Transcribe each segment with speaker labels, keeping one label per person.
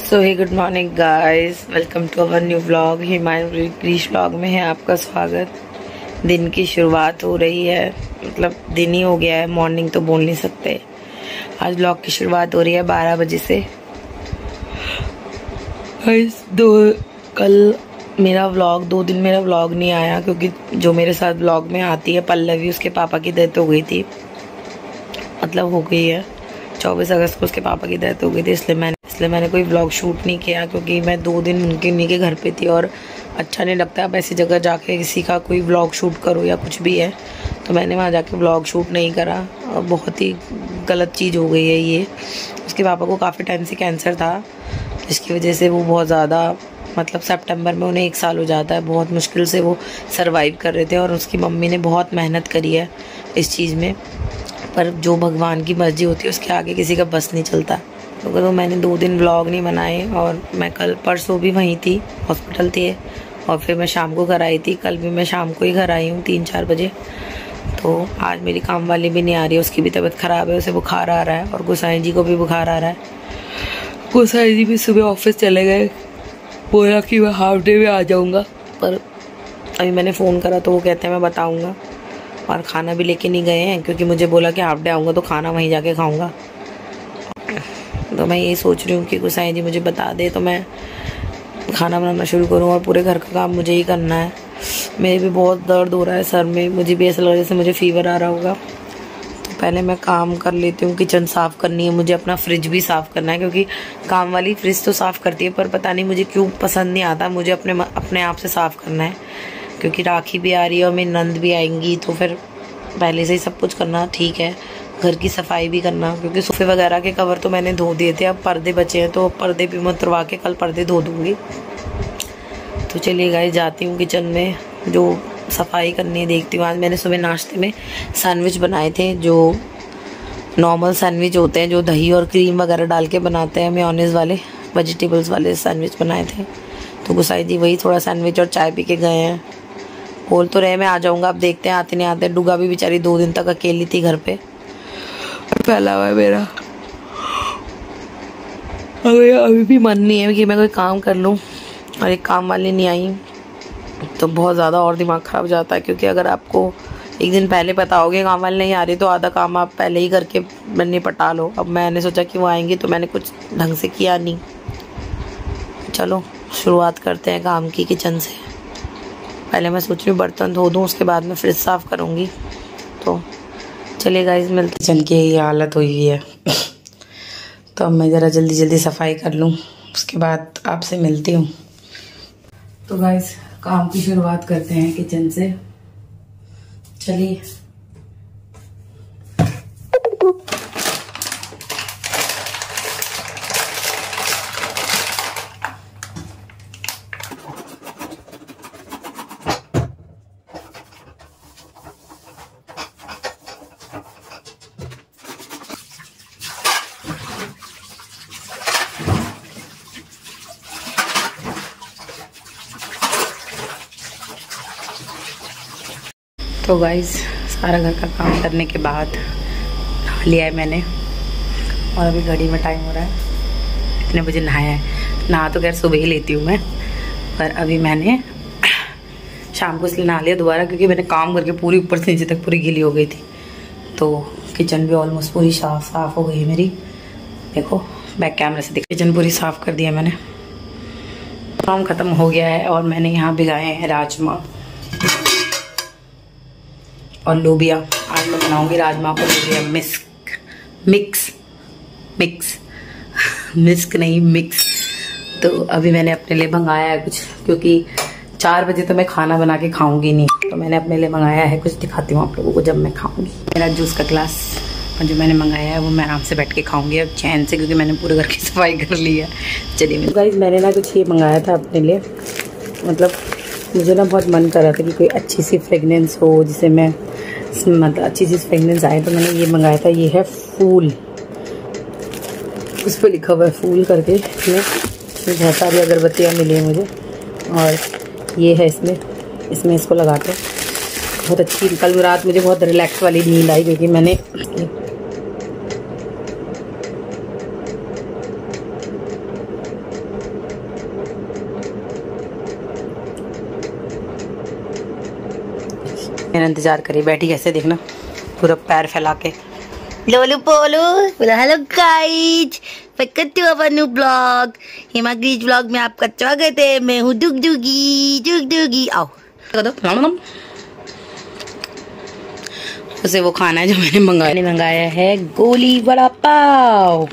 Speaker 1: So hey good morning guys, welcome to our new vlog. Himayu Krish vlog में है आपका स्वागत। दिन की शुरुआत हो रही है, मतलब दिन ही हो गया है, मॉर्निंग तो बोल नहीं सकते। आज व्लॉग की शुरुआत हो रही है 12 बजे से। कल मेरा व्लॉग 2 दिन मेरा व्लॉग नहीं आया क्योंकि जो मेरे साथ व्लॉग में आती है पल्लवी, उसके पापा की डेथ हो गई थी, मतलब हो गई है 24 अगस्त को उसके पापा की डेथ हो गई थी। इसलिए मैंने कोई व्लॉग शूट नहीं किया क्योंकि मैं 2 दिन उन्हीं के घर पे थी और अच्छा नहीं लगता अब ऐसी जगह जाके किसी का कोई व्लॉग शूट करो या कुछ भी है, तो मैंने वहाँ जाके व्लॉग शूट नहीं करा। और बहुत ही गलत चीज़ हो गई है ये। उसके पापा को काफ़ी टाइम से कैंसर था, जिसकी वजह से वो बहुत ज़्यादा, मतलब सितंबर में उन्हें 1 साल हो जाता है। बहुत मुश्किल से वो सरवाइव कर रहे थे और उसकी मम्मी ने बहुत मेहनत करी है इस चीज़ में, पर जो भगवान की मर्जी होती है उसके आगे किसी का बस नहीं चलता। तो मैंने 2 दिन व्लॉग नहीं बनाए और मैं कल परसों भी वहीं थी, हॉस्पिटल थी, और फिर मैं शाम को घर आई थी। कल भी मैं शाम को ही घर आई हूँ 3-4 बजे। तो आज मेरी काम वाली भी नहीं आ रही है, उसकी भी तबीयत ख़राब है, उसे बुखार आ रहा है, और गोसाई जी को भी बुखार आ रहा है। गोसाई जी भी सुबह ऑफिस चले गए, बोला कि मैं हाफ डे में आ जाऊँगा, पर अभी मैंने फ़ोन करा तो वो कहते हैं मैं बताऊँगा। और खाना भी लेके नहीं गए हैं क्योंकि मुझे बोला कि हाफ डे आऊँगा तो खाना वहीं जाके खाऊँगा। तो मैं यही सोच रही हूँ कि गोसाई जी मुझे बता दे तो मैं खाना बनाना शुरू करूँ, और पूरे घर का काम मुझे ही करना है। मेरे भी बहुत दर्द हो रहा है सर में, मुझे भी ऐसा लग रहा है जैसे मुझे फीवर आ रहा होगा। तो पहले मैं काम कर लेती हूँ, किचन साफ़ करनी है मुझे, अपना फ्रिज भी साफ़ करना है क्योंकि काम वाली फ्रिज तो साफ़ करती है, पर पता नहीं मुझे क्यों पसंद नहीं आता, मुझे अपने आप से साफ़ करना है क्योंकि राखी भी आ रही है और मेरी नंद भी आएंगी, तो फिर पहले से ही सब कुछ करना ठीक है। घर की सफाई भी करना, क्योंकि सोफे वगैरह के कवर तो मैंने धो दिए थे, अब पर्दे बचे हैं तो पर्दे भी मैं उतरवा के कल पर्दे धो दूँगी। तो चलिए गाइस, जाती हूँ किचन में, जो सफाई करनी है देखती हूँ। आज मैंने सुबह नाश्ते में सैंडविच बनाए थे, जो नॉर्मल सैंडविच होते हैं जो दही और क्रीम वगैरह डाल के बनाते हैं, मेयोनेज़ वाले वेजिटेबल्स वाले सैंडविच बनाए थे। तो गुसाई जी वही थोड़ा सैंडविच और चाय पी के गए हैं। बोल तो रहे मैं आ जाऊँगा, अब देखते हैं आते नहीं आते। डुगा भी बेचारी 2 दिन तक अकेली थी घर पे, फैला हुआ है मेरा। अभी भी मन नहीं है कि मैं कोई काम कर लूँ, और एक काम वाली नहीं आई तो बहुत ज़्यादा और दिमाग ख़राब हो जाता है, क्योंकि अगर आपको एक दिन पहले पता होगा काम वाली नहीं आ रही तो आधा काम आप पहले ही करके निपटा लो। अब मैंने सोचा कि वो आएंगी तो मैंने कुछ ढंग से किया नहीं। चलो शुरुआत करते हैं काम की किचन से। पहले मैं सोच रही हूँ बर्तन धो दूँ, उसके बाद मैं फ्रिज साफ़ करूँगी। तो चलिए गाइस, मिलते। किचन की ये हालत हुई है तो अब मैं ज़रा जल्दी जल्दी सफाई कर लूँ, उसके बाद आपसे मिलती हूँ। तो गाइस, काम की शुरुआत करते हैं किचन से, चलिए। तो गाइस, सारा घर का काम करने के बाद नहा लिया है मैंने, और अभी घड़ी में टाइम हो रहा है इतने बजे नहाया है। नहा तो खैर सुबह ही लेती हूँ मैं, पर अभी मैंने शाम को इसलिए नहा लिया दोबारा क्योंकि मैंने काम करके पूरी ऊपर से नीचे तक पूरी गीली हो गई थी। तो किचन भी ऑलमोस्ट पूरी साफ़ हो गई है मेरी। देखो बैक कैमरे से देखो, किचन पूरी साफ़ कर दिया मैंने, काम ख़त्म हो गया है। और मैंने यहाँ भिगाए हैं राजमा और लोबिया। आज मैं बनाऊंगी राजमा और लोबिया मिक्स। तो अभी मैंने अपने लिए मंगाया है कुछ, क्योंकि 4 बजे तो मैं खाना बना के खाऊंगी नहीं, तो मैंने अपने लिए मंगाया है कुछ। दिखाती हूँ आप लोगों को जब मैं खाऊंगी। मेरा जूस का ग्लास जो मैंने मंगाया है वो मैं आराम से बैठ के खाऊंगी अब चैन से, क्योंकि मैंने पूरे घर की सफाई कर ली है। चलिए गाइस, मैंने ना कुछ ये मंगाया था अपने लिए, मतलब मुझे ना बहुत मन कर रहा था कि कोई अच्छी सी फ्रेगनेंस हो जिसे मैं, मतलब अच्छी सी फ्रेगनेंस आए, तो मैंने ये मंगाया था। ये है फूल, उस पर लिखा हुआ है फूल करके। इसमें बहुत सारी अगरबत्तियाँ मिली है मुझे, और ये है इसमें इसको लगा के बहुत अच्छी। कल रात मुझे बहुत रिलैक्स वाली नींद आई क्योंकि मैंने, मेरा इंतजार करिए, बैठी कैसे देखना, पूरा पैर फैला के। लोलू पोलू बोला hello guys, welcome to our new vlog. हिमा ग्रीज ब्लॉग में आपका स्वागत है। मैं हूँ डुगडुगी। आओ उसे वो खाना है जो मैंने मंगाया है, गोली वड़ा पाव।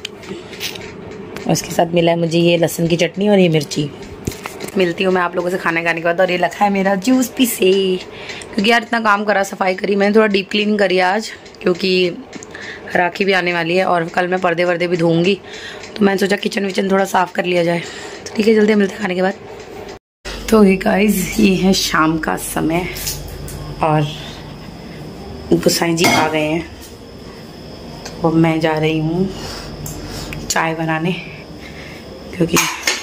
Speaker 1: उसके साथ मिला है मुझे ये लहसुन की चटनी और ये मिर्ची। मिलती हूँ मैं आप लोगों से खाने खाने के बाद। और ये रखा है मेरा जूस पी से, क्योंकि यार इतना काम करा, सफाई करी मैंने, थोड़ा डीप क्लीनिंग करी आज, क्योंकि राखी भी आने वाली है और कल मैं पर्दे वर्दे भी धोऊंगी, तो मैंने सोचा किचन विचन थोड़ा साफ कर लिया जाए। तो ठीक है, जल्दी मिलते हैं खाने के बाद। तो ये गाइस, ये है शाम का समय और गुसाई जी आ गए हैं, तो मैं जा रही हूँ चाय बनाने, क्योंकि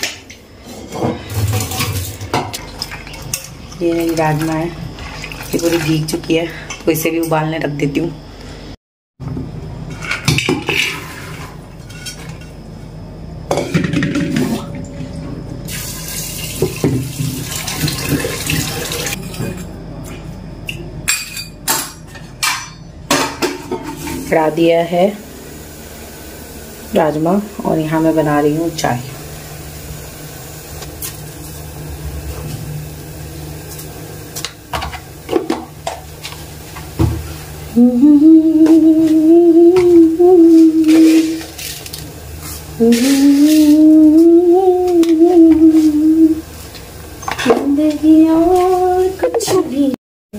Speaker 1: ये मेरी राजमा है, ये पूरी भीग चुकी है, तो इसे भी उबालने रख देती हूँ। चढ़ा दिया है राजमा और यहाँ मैं बना रही हूँ चाय। जिंदगी और कुछ भी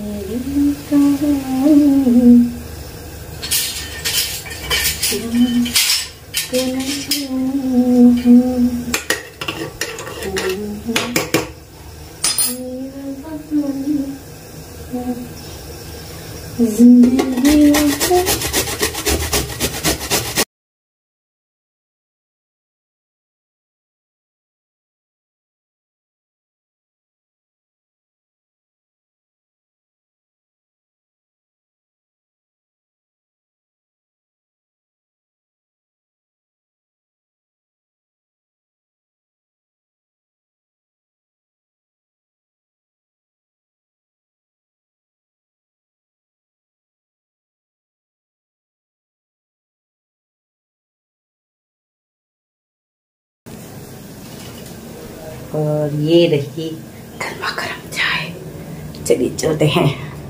Speaker 1: और ये रही गर्मा गर्म चाय। चलिए चलते हैं।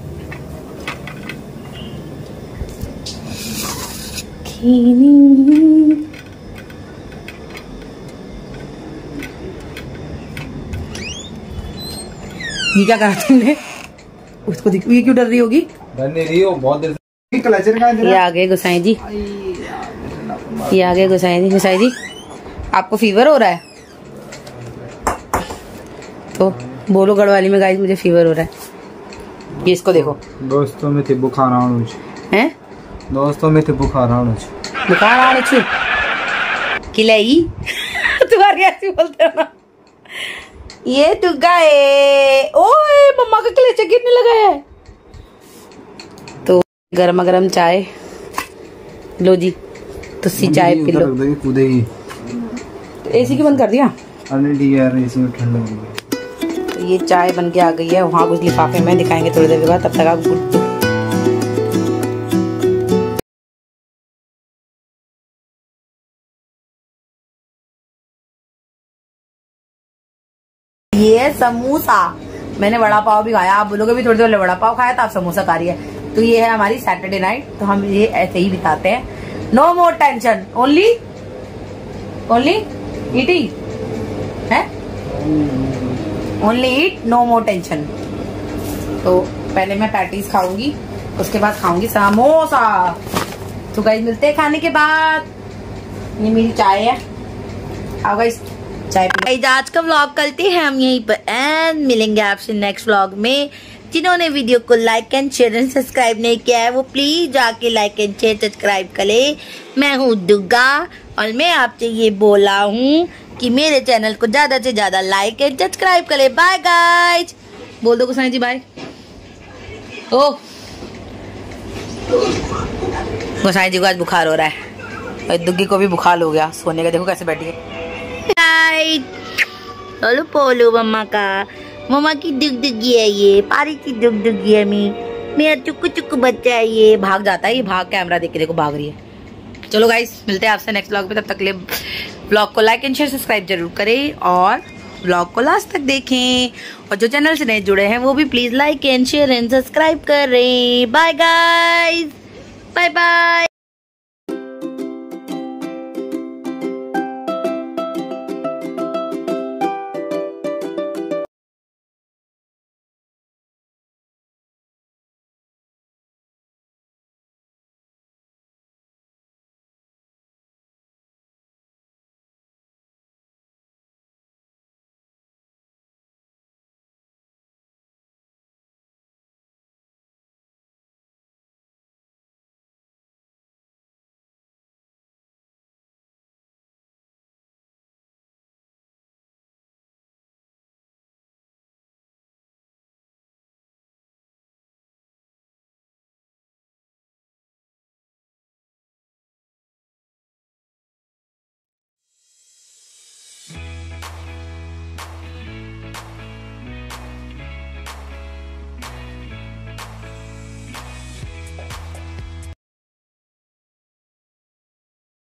Speaker 1: ये क्या करा तुमने? उसको दिख, ये क्यों डर रही होगी?
Speaker 2: डर नहीं रही हो, बहुत देर से।
Speaker 1: ये आ गए गोसाई जी, ये आ गए गोसाई जी। गोसाई जी, आपको फीवर हो रहा है? तो बोलो गढ़वाली में, गाइस मुझे फीवर हो रहा है। ये इसको देखो,
Speaker 2: दोस्तों में थे बुखार आने
Speaker 1: हैं,
Speaker 2: दोस्तों में थे बुखार आने
Speaker 1: किलाई तुम्हारे ऐसे बोलते हो ना। ये तू गाए, ओए मम्मा का कलेजा गिरने लगा है। तो गर्मा गर्म चाय लो जी, तुसी चाय पी लो।
Speaker 2: कूदेगी।
Speaker 1: एसी की बंद कर दिया?
Speaker 2: अरे ठीक है यार, एसी में ठंड लग रही है।
Speaker 1: तो ये चाय बन के आ गई है, वहाँ कुछ लिफाफे में दिखाएंगे थोड़ी देर के बाद। तब तक आप गुड्डू ये समोसा, मैंने वड़ा पाव भी खाया। आप बोलोगे भी थोड़ी देर वड़ा पाव खाया था, आप समोसा खा रही है। तो ये है हमारी सैटरडे नाइट, तो हम ये ऐसे ही बिताते हैं। No more tension, only eating है, only eat, no more tension. तो पहले मैं पैटीज खाऊंगी, उसके बाद खाऊंगी समोसा। तो गाइस मिलते हैं खाने के बाद। ये मेरी चाय है, आओ गाइस चाय पी। आज का व्लॉग करते हैं हम यहीं पर एंड मिलेंगे आपसे नेक्स्ट व्लॉग में। जिन्होंने वीडियो को like and share and subscribe नहीं किया है, वो प्लीज जाके लाइक एंड शेयर सब्सक्राइब करे। मैं हूँ दुर्गा और मैं आपसे ये बोला हूँ कि मेरे चैनल को ज्यादा से ज्यादा लाइक एंड सब्सक्राइब करे। बाय गाइज, बोल दो गोसाई जी बाय। ओ गोसाई जी को आज बुखार हो रहा है और दुग्गी को भी बुखार हो गया, सोने का देखो कैसे बैठी है। बोलो पोलो मम्मा का मम्मा की दुगदुगी है ये, पारी की दुगदुगी है मेरा चुक्कू चुक्कू बच्चा है ये। भाग जाता है ये, भाग कैमरा देख के देखो भाग रही है। चलो गाइस मिलते हैं आपसे नेक्स्ट ब्लॉग में, तब तक के लिए ब्लॉग को लाइक एंड शेयर सब्सक्राइब जरूर करें और ब्लॉग को लास्ट तक देखें, और जो चैनल से नए जुड़े हैं वो भी please like and share and subscribe करें। Bye guys, bye bye.